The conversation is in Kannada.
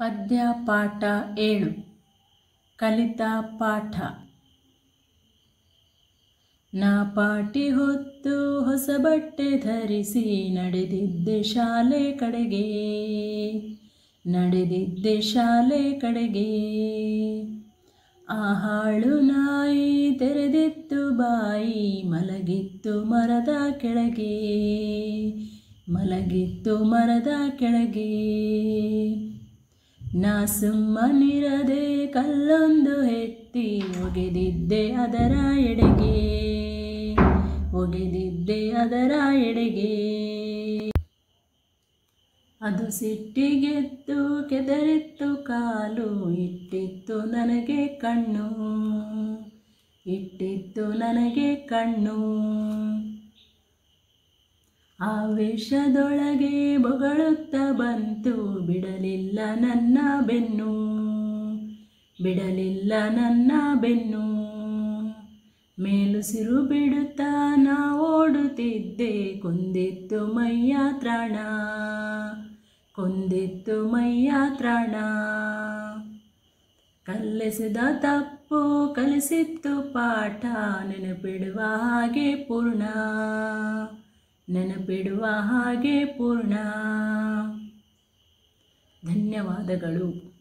ಪದ್ಯ ಪಾಠ 7 ಕಲಿತ ಪಾಠ. ನಾ ಪಾಟಿ ಹೊತ್ತು ಹೊಸ ಬಟ್ಟೆ ಧರಿಸಿ ನಡೆದಿದ್ದೆ ಶಾಲೆ ಕಡೆಗೆ, ನಡೆದಿದ್ದೆ ಶಾಲೆ ಕಡೆಗೆ. ಆ ಹಾಳು ನಾಯಿ ತೆರೆದಿತ್ತು ಬಾಯಿ, ಮಲಗಿತ್ತು ಮರದ ಕೆಳಗೆ, ಮಲಗಿತ್ತು ಮರದ ಕೆಳಗೆ. ನಾ ಸುಮ್ಮನಿರದೆ ಕಲ್ಲೊಂದು ಎತ್ತಿ ಒಗೆದಿದ್ದೆ ಅದರ ಎಡೆಗೆ, ಒಗೆದಿದ್ದೆ ಅದರ ಎಡೆಗೆ. ಅದು ಸಿಟ್ಟಿಗೆದ್ದು ಕೆದರಿತ್ತು ಕಾಲು, ಇಟ್ಟಿತ್ತು ನನಗೆ ಕಣ್ಣು, ಇಟ್ಟಿತ್ತು ನನಗೆ ಕಣ್ಣು. ಆವೇಶದೊಳಗೆ ಬೊಗಳುತ್ತಾ ಬಂತು, ಬಿಡಲಿಲ್ಲ ನನ್ನ ಬೆನ್ನು, ಬಿಡಲಿಲ್ಲ ನನ್ನ ಬೆನ್ನು. ಮೇಲುಸಿರು ಬಿಡುತ್ತಾ ನಾ ಓಡುತ್ತಿದ್ದೆ, ಕೊಂದಿತ್ತು ಮೈಯ ತ್ರಾಣ, ಕೊಂದಿತ್ತು ಮೈಯ ತ್ರಾಣ. ಕಲ್ಲೆಸೆದ ತಪ್ಪು ಕಲಿಸಿತ್ತು ಪಾಠ, ನೆನಪಿಡುವ ಹಾಗೆ ಪೂರ್ಣ, ನೆನಪಿಡುವ ಹಾಗೆ ಪೂರ್ಣ. ಧನ್ಯವಾದಗಳು.